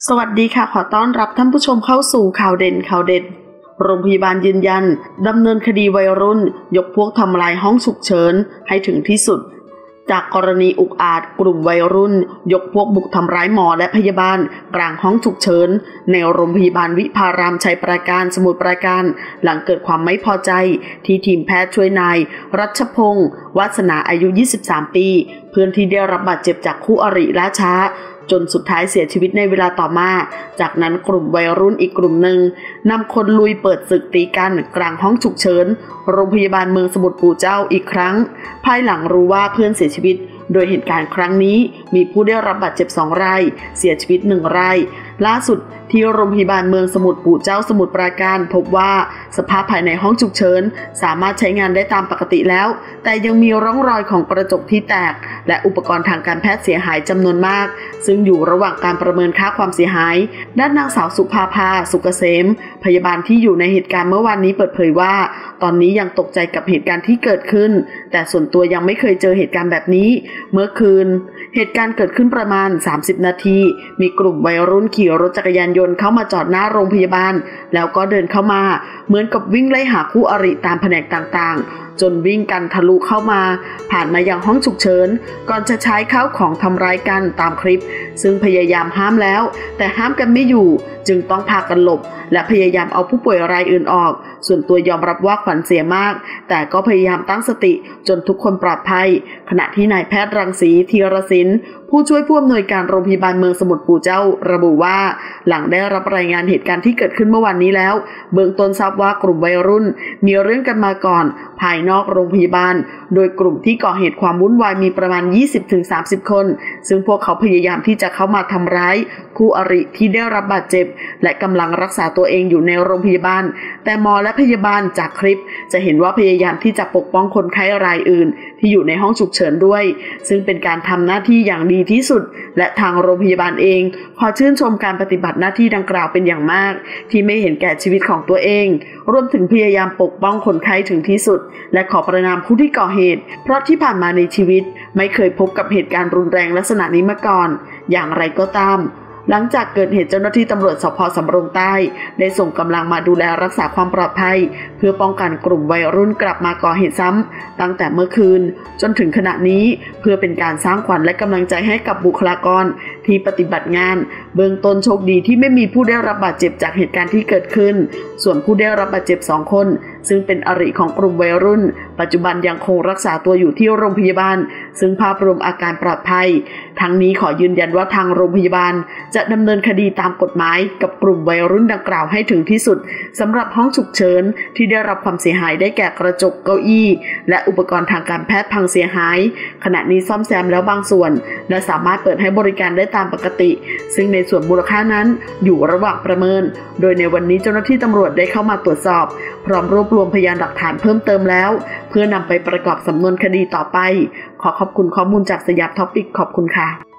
สวัสดีค่ะขอต้อนรับท่านผู้ชมเข้าสู่ข่าวเด่นโรงพยาบาลยืนยันดำเนินคดีวัยรุ่นยกพวกทำลายห้องฉุกเฉินให้ถึงที่สุดจากกรณีอุกอาจกลุ่มวัยรุ่นยกพวกบุกทำร้ายหมอและพยาบาลกลางห้องฉุกเฉินในโรงพยาบาลวิภารามชัยปราการสมุทรปราการหลังเกิดความไม่พอใจที่ทีมแพทย์ช่วยนายรัชพงศ์วาสนาอายุ23ปีเพื่อนที่ได้รับบาดเจ็บจากคู่อริล่าช้าจนสุดท้ายเสียชีวิตในเวลาต่อมาจากนั้นกลุ่มวัยรุ่นอีกกลุ่มหนึ่งนำคนลุยเปิดศึกตีกันกลางห้องฉุกเฉินโรงพยาบาลเมืองสมุทรปู่เจ้าอีกครั้งภายหลังรู้ว่าเพื่อนเสียชีวิตโดยเหตุการณ์ครั้งนี้มีผู้ได้รับบาดเจ็บ2 รายเสียชีวิต1 รายล่าสุดที่โรงพยาบาลเมืองสมุทรปู่เจ้าสมุทรปราการพบว่าสภาพภายในห้องฉุกเฉินสามารถใช้งานได้ตามปกติแล้วแต่ยังมีร่องรอยของกระจกที่แตกและอุปกรณ์ทางการแพทย์เสียหายจำนวนมากซึ่งอยู่ระหว่างการประเมินค่าความเสียหายด้านนางสาวสุภาภาสุกเกษมพยาบาลที่อยู่ในเหตุการณ์เมื่อวานนี้เปิดเผยว่าตอนนี้ยังตกใจกับเหตุการณ์ที่เกิดขึ้นแต่ส่วนตัวยังไม่เคยเจอเหตุการณ์แบบนี้เมื่อคืนเหตุการณ์เกิดขึ้นประมาณ30 นาทีมีกลุ่มวัยรุ่นขี่รถจักรยานยนต์เข้ามาจอดหน้าโรงพยาบาลแล้วก็เดินเข้ามาเหมือนกับวิ่งไล่หาคู่อริตามแผนกต่างๆจนวิ่งกันทะลุเข้ามาผ่านมายังห้องฉุกเฉินก่อนจะใช้ข้าวของทำร้ายกันตามคลิปซึ่งพยายามห้ามแล้วแต่ห้ามกันไม่อยู่จึงต้องพากันหลบและพยายามเอาผู้ป่วยรายอื่นออกส่วนตัวยอมรับว่าขวัญเสียมากแต่ก็พยายามตั้งสติจนทุกคนปลอดภัยขณะที่นายแพทย์รังสีธีรศิลป์ผู้ช่วยผู้อำนวยการโรงพยาบาลเมืองสมุทรปู่เจ้าระบุว่าหลังได้รับรายงานเหตุการณ์ที่เกิดขึ้นเมื่อวานนี้แล้วเบื้องต้นทราบว่ากลุ่มวัยรุ่นมีเรื่องกันมาก่อนภายนอกโรงพยาบาลโดยกลุ่มที่ก่อเหตุความวุ่นวายมีประมาณ 20-30 คนซึ่งพวกเขาพยายามที่จะเข้ามาทำร้ายคู่อริที่ได้รับบาดเจ็บและกำลังรักษาตัวเองอยู่ในโรงพยาบาลแต่หมอและพยาบาลจากคลิปจะเห็นว่าพยายามที่จะปกป้องคนไข้รายอื่นที่อยู่ในห้องฉุกเฉินด้วยซึ่งเป็นการทำหน้าที่อย่างดีที่สุดและทางโรงพยาบาลเองขอชื่นชมการปฏิบัติหน้าที่ดังกล่าวเป็นอย่างมากที่ไม่เห็นแก่ชีวิตของตัวเองรวมถึงพยายามปกป้องคนไข้ถึงที่สุดและขอประณามผู้ที่ก่อเหตุเพราะที่ผ่านมาในชีวิตไม่เคยพบกับเหตุการณ์รุนแรงลักษณะนี้มาก่อนอย่างไรก็ตามหลังจากเกิดเหตุเจ้าหน้าที่ตำรวจสภ.สำโรงใต้ได้ส่งกำลังมาดูแลรักษาความปลอดภัยเพื่อป้องกันกลุ่มวัยรุ่นกลับมาก่อเหตุซ้ำตั้งแต่เมื่อคืนจนถึงขณะนี้เพื่อเป็นการสร้างขวัญและกำลังใจให้กับบุคลากรที่ปฏิบัติงานเบื้องต้นโชคดีที่ไม่มีผู้ได้รับบาดเจ็บจากเหตุการณ์ที่เกิดขึ้นส่วนผู้ได้รับบาดเจ็บ2 คนซึ่งเป็นอริของกลุ่มวัยรุ่นปัจจุบันยังคงรักษาตัวอยู่ที่โรงพยาบาลซึ่งภาพรวมอาการปลอดภัยทั้งนี้ขอยืนยันว่าทางโรงพยาบาลจะดำเนินคดีตามกฎหมายกับกลุ่มวัยรุ่นดังกล่าวให้ถึงที่สุดสำหรับห้องฉุกเฉินที่ได้รับความเสียหายได้แก่กระจกเก้าอี้และอุปกรณ์ทางการแพทย์พังเสียหายขณะนี้ซ่อมแซมแล้วบางส่วนและสามารถเปิดให้บริการได้ตามปกติซึ่งในส่วนมูลค่านั้นอยู่ระหว่างประเมินโดยในวันนี้เจ้าหน้าที่ตำรวจได้เข้ามาตรวจสอบพร้อมรวบรวมพยานหลักฐานเพิ่มเติมแล้วเพื่อนำไปประกอบสำนวนคดีต่อไปขอขอบคุณข้อมูลจากสยามท็อปิกขอบคุณค่ะ